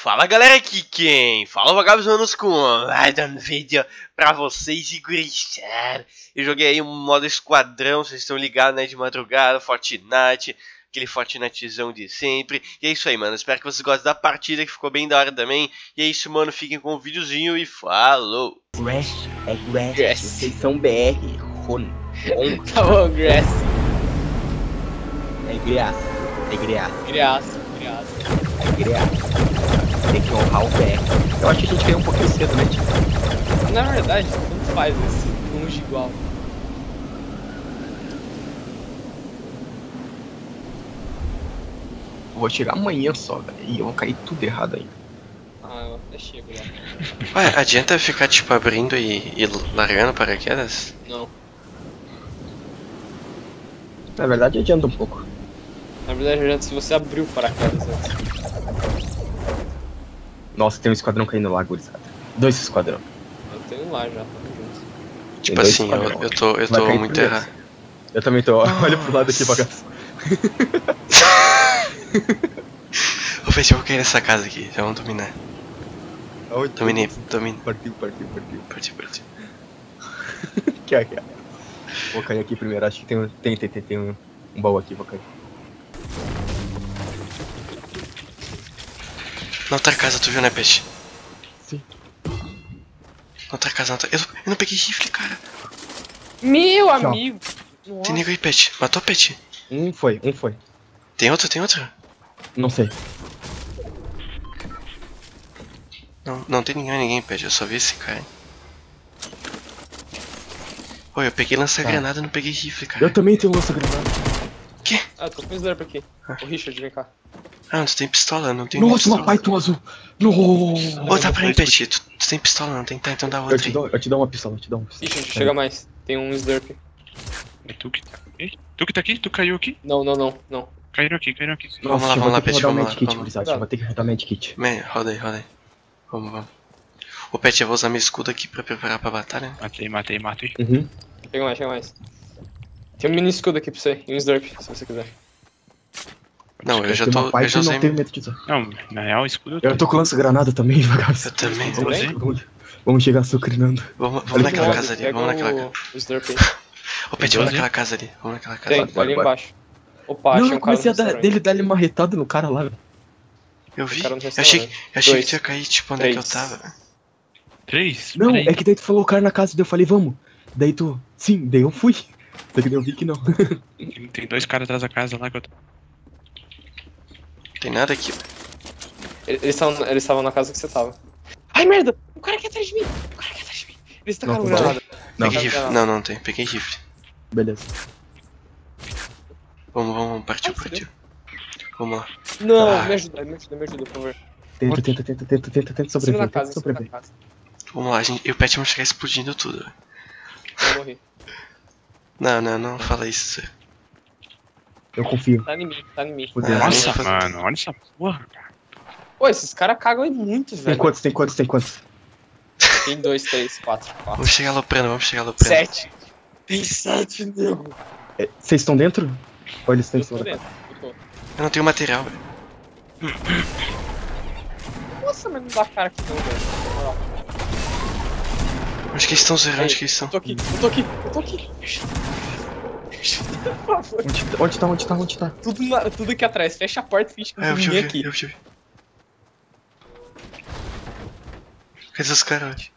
Fala galera, aqui quem fala vagabundos com mais um vídeo pra vocês e gurizada. Eu joguei aí um modo esquadrão, vocês estão ligados, né, de madrugada, Fortnite, aquele Fortnitezão de sempre. E é isso aí, mano, espero que vocês gostem da partida, que ficou bem da hora também. E é isso, mano, fiquem com o videozinho e falou. Grass, Grass. Vocês são BR, Ron. Tá bom, Grass. É Graça. Graça. Tem que honrar o BR. Eu acho que a gente veio um pouquinho cedo, né, tipo? Na verdade, tanto faz esse longe igual. Eu vou tirar amanhã só, velho. E eu vou cair tudo errado ainda. Ah, eu até chego lá. Ué, adianta ficar tipo abrindo e largando paraquedas? Não. Na verdade, adianta um pouco. Na verdade, adianta se você abrir o paraquedas antes. Nossa, tem um esquadrão caindo lá, gurizada. 2 esquadrão. Eu tenho lá já, tamo junto. Tipo assim, eu tô muito errado. Eu também tô. Olha pro lado aqui, bagaço. Ô, Peixe, eu vou cair nessa casa aqui, já vamos dominar. Dominei. Partiu. Partiu. Aqui. Vou cair aqui primeiro, acho que tem um baú aqui, vou cair. Na outra casa, tu viu, né, Peixe? Sim. Na outra casa, eu não peguei rifle, cara. Meu Tchau. amigo! Nossa. Tem nego aí, Peixe. Matou, Peixe? Um foi. Tem outro? Não sei. Não tem ninguém, Peixe. Eu só vi esse cara. Oi, eu peguei lança-granada e não peguei rifle, cara. Eu também tenho lança-granada. Quê? Ah, tô com o Slurp aqui. O Richard, vem cá. Ah, tu tem pistola, não tem Nossa, pistola. uma Python azul. Nossa. Ô, tá pra mim, Peixe. Tu tem pistola, não tem? Tá, então dá outra aí. Eu te dou uma pistola, Richard, chega mais. Tem um Slurp. É tu que tá aqui? Tu que tá aqui? Tu caiu aqui? Não. Caíram aqui. Vamos lá, eu vou ter que Pet, rodar o vamos lá, medkit, vamos. gurizada. Eu vou ter que rodar o medkit. Roda aí. Vamos. Ô, Pet, eu vou usar meu escudo aqui pra preparar pra batalha. Matei. Uhum. Chega mais. Tem um mini escudo aqui pra você e um Slurp, se você quiser. Não, eu já tenho uma tô. Eu Python já e não usei. tenho medo de usar. Não, na real, escudo Eu tô com lança-granada também, bagaço. Eu também. Vamos chegar sucrinando. Vamos naquela casa ali, vamos naquela casa. O Slurp aí. Ô, Pet, vamos naquela casa ali. Vamos naquela casa. Tem, Bora. ali embaixo. Opa, Não, achei eu um cara comecei a no restaurante. dar-lhe marretada no cara lá, velho. Eu vi. cara no Eu achei que Dois. tu ia cair, tipo, onde é que eu 3. tava. 3? Não, é que daí tu falou o cara na casa, daí eu falei, vamos. Daí tu, sim, daí eu fui. Só que daí eu vi que não. Tem 2 caras atrás da casa lá que eu tô. Tem nada aqui. Eles estavam na casa que você tava. Ai, merda! O cara aqui atrás de mim! Eles tacaram Não, granada. Não, Peguei rifle. Não tem. Peguei rifle. beleza. Vamos, partiu. Vamos lá. Não, Ah. me ajuda, por favor. Tenta Cima sobreviver, da casa, tenta sobreviver. Vamos lá, gente. E o Pet vai chegar explodindo tudo. Eu morri. Não fala isso. Eu confio. Tá em mim. Fudeu. Ah, Nossa, não. mano, olha essa porra, cara. Pô, esses caras cagam em muito, Tem velho. quantos? Tem 2, 3, 4. Vamos chegar aloprando. 7. Tem 7, nego. Vocês estão dentro? Ou eles estão em Eu cima tô da dentro. casa? Eu tô. Eu não tenho material, velho. Nossa, mas não dá cara aqui não, velho. Na moral. Onde que eles estão zerando? Ei, Onde que eles estão? Eu tô aqui. Por favor. Onde tá? Tudo aqui atrás. Fecha a porta e finge que não Eu tem te ninguém vi. aqui. Cadê os caras, hoje?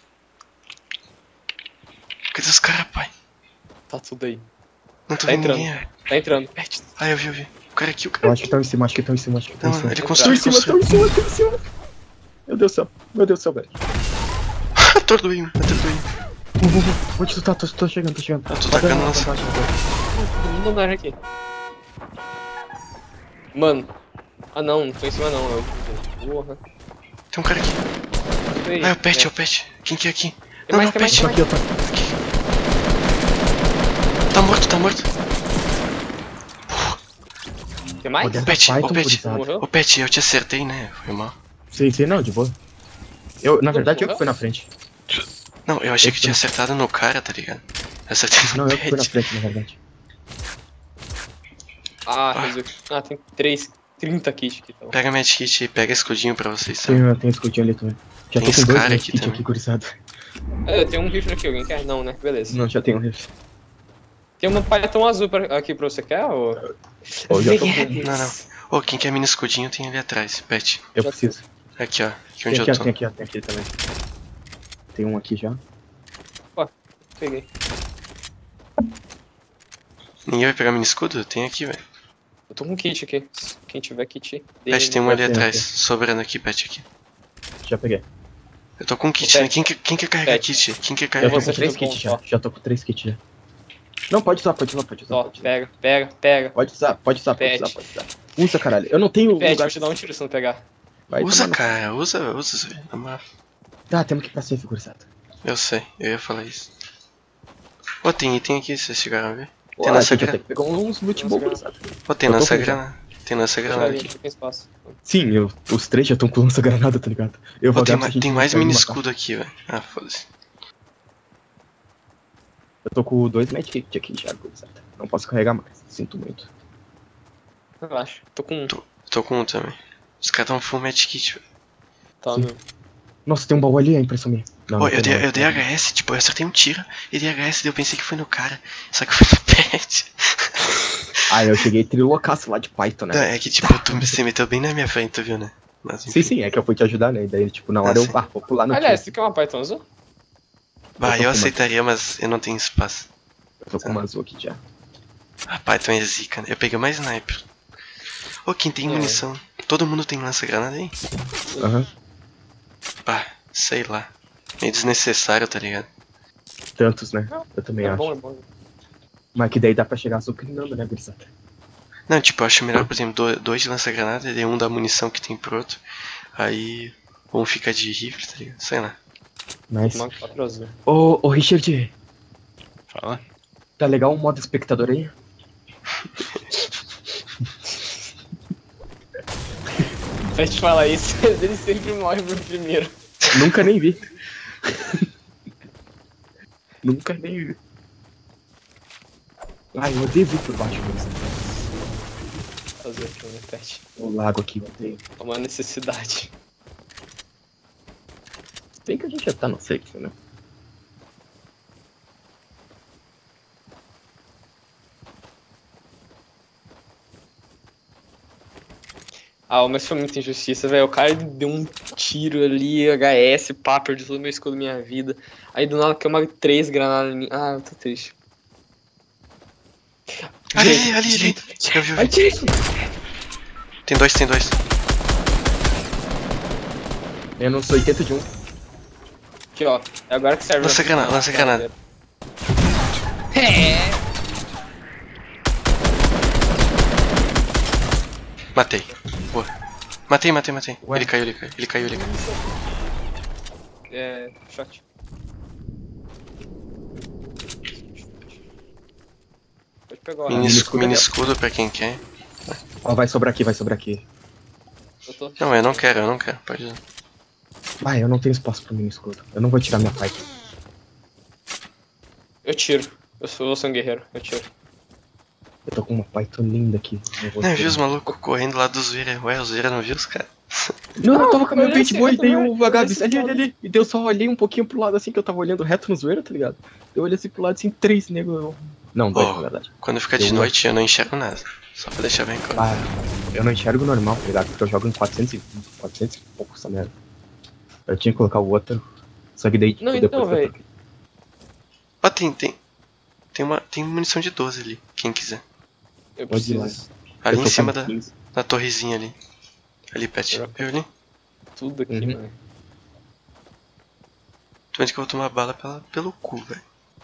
Cadê os caras, pai? Tá tudo aí. Não tô Tá vendo entrando. ninguém, velho. Tá entrando. Ah, eu vi. O cara aqui, Eu acho que estão em cima, Não, ele Estão construiu. em cima. Meu Deus do céu, velho. Atordoei. Onde tu tá? Tô chegando. Ah, tô tacando lança. Todo mundo andar aqui. Mano. Ah não tô em cima não. Porra. Tem um cara aqui. Ah, é o Pet. Quem que é aqui? Tem mais, Não, Pet. Tô aqui, eu tô. Tá morto. Tem mais? Olha. Pet, Python, ô Pet. gurizada. Morreu? Ô Pet, eu te acertei, né? Foi mal. Sim, não, de boa. Na verdade, eu que fui na frente. Não, eu achei que tinha acertado no cara, tá ligado? Eu acertei no Não, eu que fui na Pet. frente, na verdade. Ah, tem 3 30 kits aqui, então. Pega medkit e pega escudinho pra vocês, tá? Tem escudinho ali também. Já Tem tô com dois Scar aqui medkits também. aqui, gurizada. Eu tenho um rifle aqui, alguém quer? Não, né? Beleza. Não, já tem um rifle. Tem uma palhetão azul aqui pra você, quer? Ou... Ô, já tô com... Não, não. Ô, quem quer mini escudinho tem ali atrás, Pet. Eu Já preciso. Aqui, ó. Aqui Tem onde aqui, eu ó, tô. tem aqui, ó, tem aqui também. Tem um aqui já. Peguei. Ninguém vai pegar mini escudo? Tem aqui, velho. Eu tô com kit aqui. Quem tiver kit, Pet, tem um ali tem, atrás, tem. sobrando aqui, Pet, aqui. Já peguei. Eu tô com kit, né? Quem quer carregar Pet. kit? Quem quer Eu carregar tô você com 3 fica kits com- já. ó. Já tô com 3 kits já. Não, pode usar, pode usar, pode usar. Ó, Pode usar. pega, pega, pega. Pode usar, pode usar, pode Pet. usar, pode usar. Usa, caralho. Eu não tenho Pet, lugar... vou te dar um tiro se não pegar. Vai Usa, tomar no- cara, usa, velho. Na moral. Tá, temos que ir pra safe, gurizada. Eu sei, eu ia falar isso. Ô, tem item aqui, vocês chegaram a ver? Pô, Tem a lança gente granada. até que pegou uns loot bom, gurizada. Ô, tem Eu tô lança com granada. Tem lança Deixa granada ali, aqui. não tem espaço. Sim, os três já estão com lança-granada, tá ligado? Eu Ô, vou tem, dar pra gente tem mais consegue mini matar. escudo aqui, velho. Ah, foda-se. Eu tô com 2 medkits aqui já, gurizada. Não posso carregar mais, sinto muito. Relaxa. Tô com um. Tô com um também. Os caras tão full medkit, velho. Tá, Sim. meu. Nossa, tem um baú ali, é impressão minha. Não, Ô, não eu tem não. dei HS, tipo, eu acertei um tiro e dei HS e eu pensei que foi no cara. Só que foi no Pet. Ah, eu cheguei trilocaço lá de Python, Não, né? é que tipo, você meteu bem na minha frente, tu viu, né? Mas, Sim, sim, é que eu fui te ajudar, né? E daí, tipo, na hora sim. vou pular no Aliás, tiro. você quer uma Python azul? Bah, eu tô eu com aceitaria, mas eu não tenho espaço. Eu tô com uma azul aqui já. Ah, Python é zica, né? Eu peguei mais sniper. Ô, quem tem É. munição? Todo mundo tem lança-granada aí? Aham. Pá, sei lá. Meio desnecessário, tá ligado? Tantos, né? Eu também É acho. bom, é bom. Mas que daí dá pra chegar azucrinando, né, gurizada? Não, tipo, eu acho melhor, por exemplo, dois de lança-granada e um da munição que tem pro outro. Aí um fica de rifle, tá ligado? Sei lá. Mas... Uma 4 azul. Ô, Richard, Fala. tá legal o modo espectador aí? Pra te falar isso, ele sempre morre pro primeiro. Nunca nem vi. Nunca nem vi. Ai, eu odeio vir por baixo, gurizada. Fazer aqui, né, Pet? O lago aqui, eu odeio. É uma necessidade. Tem que a gente já tá no safe, né? Ah, mas foi muita injustiça, velho. O cara deu um tiro ali, HS, pá, perdi todo meu escudo, minha vida. Aí do nada caiu uma 3 granadas em mim. Ah, eu tô triste. Ali. Eu vi. Ai, direito! Tem dois. Eu não sou 80 de 1. Aqui, ó. É agora que serve. Lança granada. É. Matei. Boa. Matei. Ué? Ele caiu. É. Shot. Pode pegar o Mini resto. escudo mini ali, ó. escudo pra quem quer. Ó, vai sobrar aqui. Eu tô. Não, eu não quero. Pode usar. Ah, eu não tenho espaço pro mini escudo. Eu não vou tirar minha Python. Eu tiro. Eu sou um guerreiro. Eu tiro. Eu tô com uma Python linda aqui. Eu vou Não, eu vi tirar. os malucos correndo lá do Zoeira. Ué, o Zoeira não viu os caras? Não, eu tava com a minha olha paint esse- boa e eu dei também- o Vagabis olha esse ali. E daí eu só olhei um pouquinho pro lado assim, que eu tava olhando reto no zoeira, tá ligado? Eu olhei assim pro lado assim, 3 nego. Não, 2 Ó. na verdade. Quando fica de Eu- noite eu não enxergo nada. Só pra deixar bem claro. Ah, eu não enxergo normal, tá ligado? Porque eu jogo em 400 e pouco essa merda. Eu tinha que colocar o outro. Só que daí, tipo, Não, depois então, eu véi. troquei. Ó, tem munição de 12 ali, quem quiser. Eu Pode ir lá. preciso. Ali Eu em tô cima com da, 15. da torrezinha ali. Ali, Pet. Eu- Viu ali? Tudo aqui, Uhum. mano. Tu vende que eu vou tomar bala pelo cu, velho.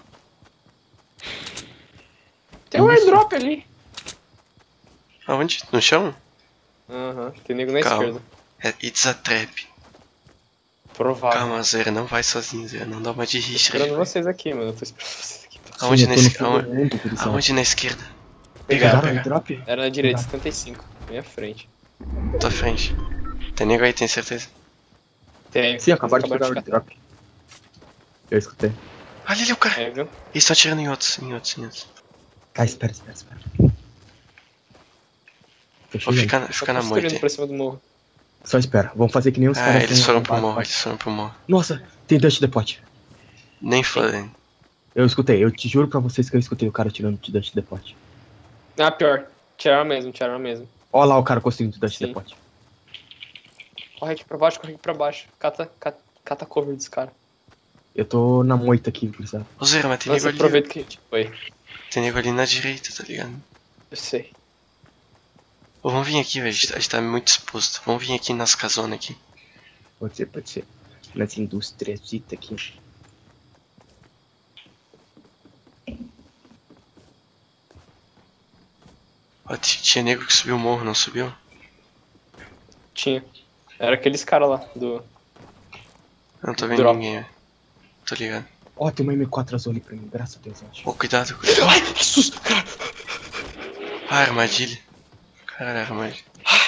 Tem um Isso. airdrop ali. Aonde? No chão? Aham, tem nego na Calma. esquerda. É, it's a trap. Provável. Calma, Zera, não vai sozinho, Zera. Não dá uma de Tô Richard. esperando vocês aqui, mano. Eu tô esperando vocês aqui. Aonde Sim, na eu tô no esquerda? fundo do mundo, gurizada. Aonde na esquerda? Pegaram Pegar, o drop? Era na direita, 75. Minha frente. Tua frente. Tem nego aí, tem certeza? Tem. Sim, acabaram de Acabaram pegar o de drop. Eu escutei. Olha ali o cara. É, viu? Eles estão atirando em outros. Tá, espera. Tô Vou chegando. ficar na moita aí. Pra cima do morro. Só espera. Vamos fazer que nem os Ah, caras. eles tão foram pro arrombados, morro, vai. eles foram pro morro. Nossa, tem Dust Depot. Nem fodendo. Eu escutei, eu te juro pra vocês que eu escutei o cara tirando de Dust Depot. Ah, pior. Tiraram mesmo. Olha lá o cara construindo de Dust Sim. Depot. Corre aqui pra baixo. Cata cover desse cara. Eu tô na moita aqui, gurizada. Ô Zero, mas tem nego Nossa, ali. aproveita que... Oi, Tem nego ali na direita, tá ligado? eu sei. Ô, vamos vir aqui, velho. A gente tá muito exposto. Vamos vir aqui nas casonas aqui. Pode ser. Nessa indústria aqui. Ó, tinha nego que subiu o morro, não subiu? Tinha. Era aqueles caras lá, do... Não tô vendo Drop. ninguém, velho. Tô ligado. Ó, tem uma M4 azul ali pra mim, graças a Deus, eu acho. Ô, cuidado. Ai, que susto, cara! Ah, armadilha. Caralho, armadilha.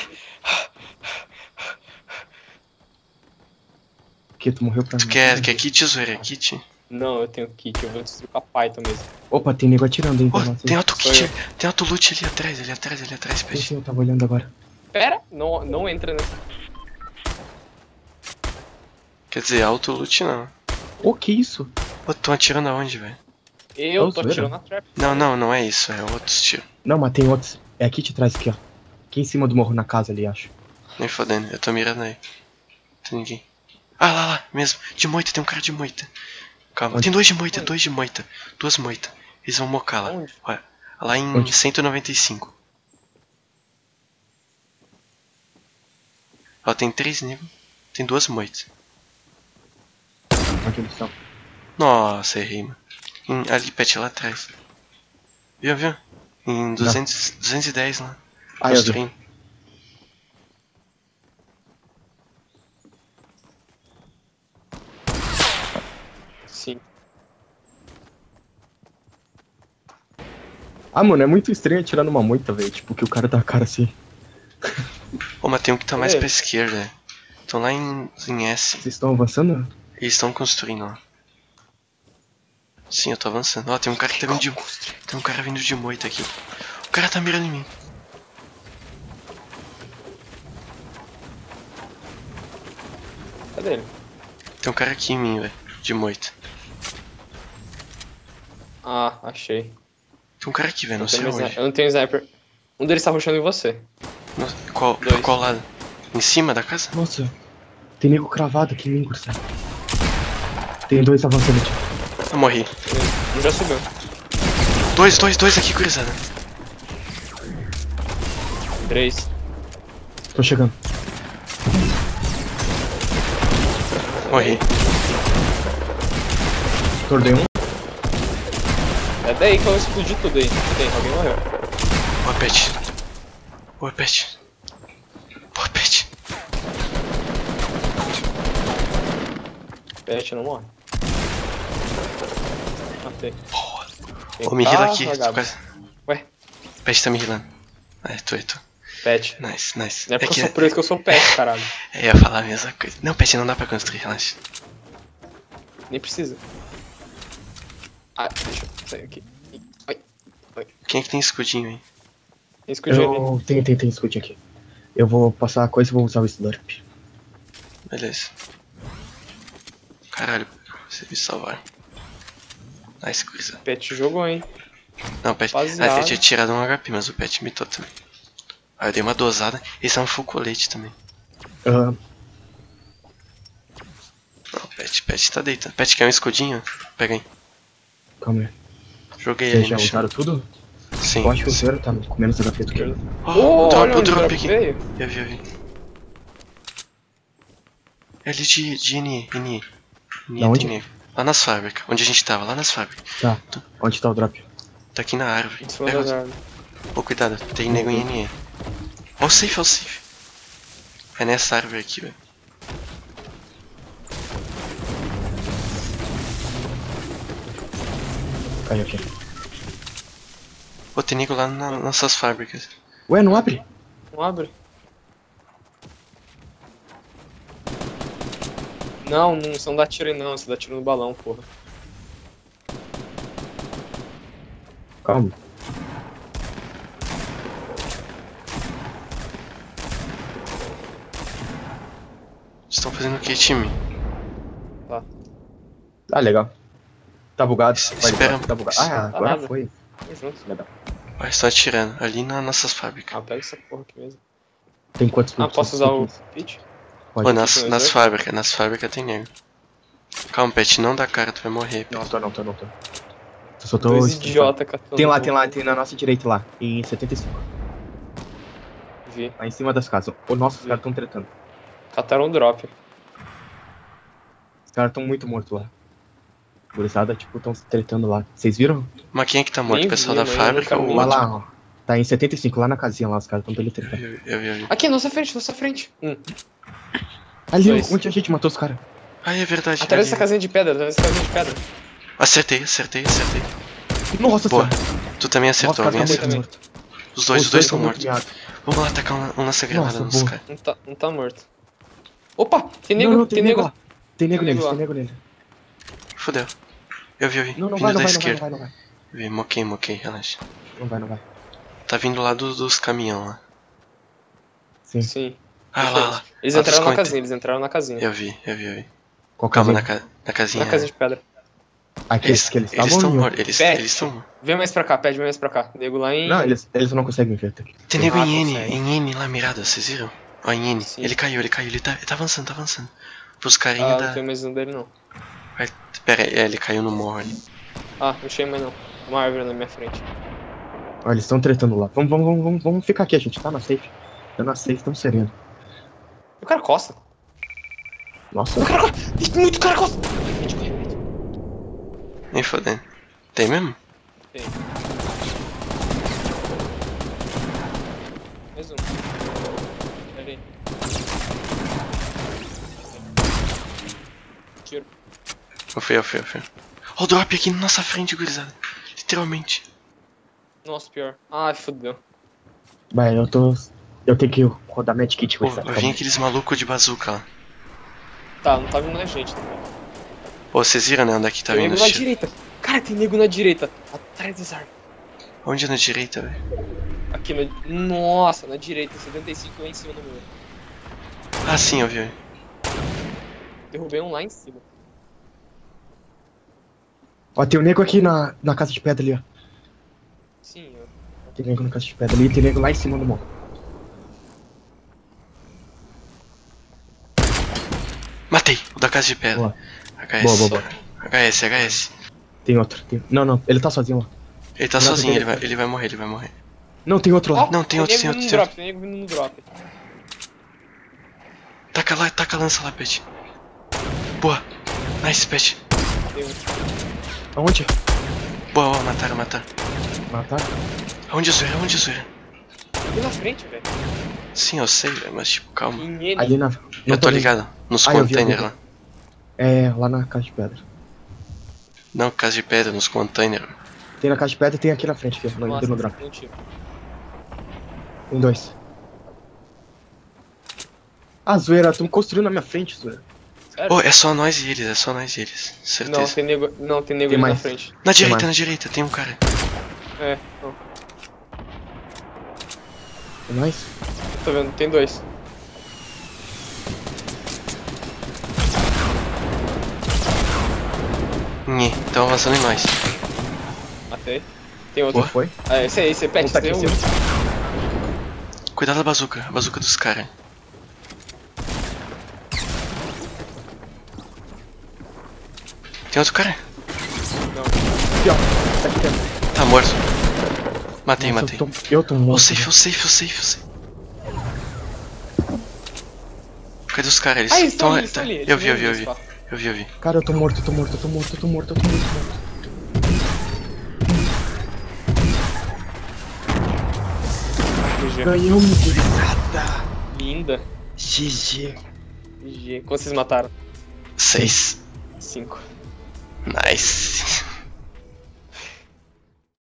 Que tu morreu pra Tu mim. quer kit, Zoeira? Kit? Não, eu tenho kit, eu vou destruir com a Python mesmo. Opa, tem nego atirando, hein? Ô, pra nós, tem hein? auto Sou kit. eu. Tem auto loot ali atrás, Eu pede. sei, eu tava olhando agora. Pera, não entra nessa. Quer dizer, auto loot não. Ô, que isso? Ô, tão atirando aonde, velho? Eu Ô, tô zoeira. atirando na trap. Não é isso, é outros tiros. Não, mas tem outros. É aqui de trás, aqui, ó. Aqui em cima do morro, na casa ali, acho. Nem fodendo, eu tô mirando aí. Não tem ninguém. Ah, lá, mesmo. De moita, tem um cara de moita. Calma, Onde? tem dois de moita. Duas moitas. Eles vão mocar lá. Onde? Olha, lá em Onde? 195. Ó, tem 3 negros. Tem 2 moitas. Onde eles estão? Nossa, errei, mano. Ali, Pet, lá atrás. Viu? Em 210 lá. Ah, eu vi. Construindo. Sim. Ah, mano, é muito estranho atirar numa moita, velho. Tipo, que o cara dá a cara assim. Ô, mas tem um que tá mais Ei. pra esquerda. Estão lá em S. Vocês estão avançando? Eles estão construindo lá. Sim, eu tô avançando. Ó, tem um cara que tá vindo de. Tem um cara vindo de moita aqui. O cara tá mirando em mim. Cadê ele? Tem um cara aqui em mim, velho. De moita. Ah, achei. Tem um cara aqui, velho. Não Eu sei tenho onde. eu não tenho sniper. Um deles tá rushando em você. Qual, Dois. qual lado? Em cima da casa? Nossa, tem nego cravado aqui em mim, gurizada. Tem dois avançando aqui. Eu morri. Um já subiu. Dois aqui, gurizada. 3. Tô chegando. Morri. Tordei um. É daí que eu explodi tudo aí. Tem, alguém morreu. Boa, Pet. Boa, Pet. Boa, Pet. Pet não morre. Matei. Boa. Tem Ô, me heala carro, aqui. Tô vagabundo. quase... Ué? Pet tá me healando. É, tô. Pet. Nice. Não é porque eu sou preso que eu sou pet, caralho. Eu ia falar a mesma coisa. Não, Pet, não dá pra construir, relaxa. Nem precisa. Ah, deixa eu sair aqui. Ai, Quem é que tem escudinho aí? tem escudinho ali. Eu tem escudinho aqui. Eu vou passar a coisa e vou usar o Slurp. Beleza. Caralho, você me salvar. Nice, coisa. Pet jogou, hein? Não, o Pet. Rapaziada. Ah, eu tinha tirado um HP, mas o Pet mitou também. Ah, eu dei uma dosada. Esse é um full colete também. Ah, Não, Pet tá deitando. Pet quer um escudinho? Pega aí. calma aí. Joguei Vocês ele já no chão. usaram tudo? Sim. Eu acho que o zero tá com menos HP do que eu. Oh, olha o onde drop aqui. veio. Eu vi. É ali de NE. Da onde? NE. Lá nas fábricas. Onde a gente tava, lá nas fábricas. Tá. Onde tá o drop? Tá aqui na árvore. Em cima Pega das o... árvores. Ô, cuidado, tem nego em NE. Ó o safe. É nessa árvore aqui, velho. Caiu aqui. Ô, tem nego lá nas nossas fábricas. Ué, não abre? Não abre. Não, você não dá tiro aí não, você dá tiro no balão, porra. Calma. estão fazendo o que, time? Ah, legal. Tá bugado. Espera. Tá bugado. Ah, agora nada. foi. Junto. Vai, estão atirando ali nas nossas fábricas. Ah, pega essa porra aqui mesmo. Tem quantos Ah, posso usar o pitch? Pode. Pô, Pode. nas fábricas tem nego. Calma, Pet, não dá cara, tu vai morrer. Pet. Não, tô. Eu só tô... Dois idiota catando. Tem lá, tem na nossa direita lá, em 75. Vi. Lá em cima das casas. Ô, nossa, os caras tão tretando. Cataram um drop. Os caras tão muito mortos lá. Gurizada, tipo, tão tretando lá. Vocês viram? Mas quem é que tá morto? Nem O pessoal vi, da mas fábrica eu ou o nunca Lá, outro? lá, ó. Tá em 75, lá na casinha lá, os caras tão dele tretando. Eu vi. Aqui, nossa frente. Ali, Dois. onde a gente matou os caras? Ah, é verdade. Atrás ali. dessa casinha de pedra, Acertei. Nossa Boa. senhora. Tu também Nossa, acertou, o alguém cara tá acertou. muito morto. Os dois estão muito mortos. miados. Vamos lá atacar um lança-granada Nossa, nos boa. caras. Não tá morto. Opa, tem nego, Não, tem nego. lá. Tem nego Tem neles, nego tem lá. nego nele. Fudeu. Eu vi. Não Vindo vai, da não esquerda. vai. Vi, moquei, relaxa. Não vai. Tá vindo lá dos caminhão lá. Sim. Sim. Ah, lá. Eles Ah, entraram dos na coita- casinha, Eu vi. Qual Calma, casinha? na casinha. Na casinha de pedra. Aqueles que eles estavam... estão em- mortos. Eles Pet. estão. Vem mais pra cá, pede mais pra cá. Nego lá em... Não, eles não conseguem ver. Tá? Tem nego Ah, em consegue. N lá mirado, vocês viram? Ó, em N. Sim. Ele caiu. Ele tá avançando. Pros carinha Ah, da. não tem mais um dele não. Pera aí, ele caiu no morro ali. Ah, não achei mais não. Uma árvore na minha frente. Ó, eles estão tretando lá. Vamos ficar aqui, a gente tá na safe. Tá na safe, tão sereno. O cara costa. Nossa, Tem muito cara costa. Nem fodendo. Tem mesmo? Tem. Mais um. Pera aí. Tiro. Eu fui. Ó, o drop aqui na nossa frente, gurizada. Literalmente. Nossa, pior. Ai, fodeu. vai, eu tenho que rodar medkit com Pô, essa. eu vi aqueles malucos de bazuca lá. Tá, não tá vindo na gente também. Pô, vocês viram, né? Onde é que tá Tem vindo nego os na tiros? direita. Cara, tem nego na direita. Atrás das árvores. Onde na direita, velho? Aqui na... Nossa, na direita. 75 lá em cima do meu. Ah, sim, eu vi. Derrubei um lá em cima. Ó, tem um nego aqui na casa de pedra ali, ó. Sim, ó. Tem nego na casa de pedra ali e tem nego lá em cima do morro. Matei, o da casa de pedra. Boa. HS. Boa. HS. Tem outro. Não, ele tá sozinho lá. Ele tá Não, sozinho, tem- ele vai morrer. Não, tem outro lá. Ó, Não, tem outro, nego vindo no drop, tem nego vindo no drop. Taca a lança lá, Pet. Boa. Nice, Pet. Tem um. Aonde? Boa, mataram. Mataram? Aonde é zoeira? Aqui na frente, velho. Sim, eu sei, velho, mas tipo, calma. Em N. Ali na... Eu tô ligado. Nos Ah, eu vi, containers eu vi. lá. É, lá na casa de pedra. Não, casa de pedra, nos containers. Tem na casa de pedra e tem aqui na frente, aqui, Nossa, no drop. um tiro. Tem dois. Ah, zoeira, tão construindo na minha frente, zoeira. Sério? Oh, é só nós e eles. Não, Certeza. tem nego Tem ali na mais. frente. Na mais. direita, tem um cara. É, não. Tem mais? Tô vendo, tem dois. Tão avançando em nós. Matei. Tem outro. Qual foi? Ah, esse aí, pet, Um tá tem aqui um. em cima. Cuidado da bazuca, a bazuca dos caras. Tem outro cara? Aqui, ó. Tá aqui dentro. Tá morto. Matei. Nossa, eu tô morto. O safe. Cadê os caras? Eles Ah, eles tão- estão ali. Eu vi. Cara, eu tô morto. GG. Ganhamos, gurizada. Linda. GG. GG. Quantos vocês mataram? 6. 5. Nice.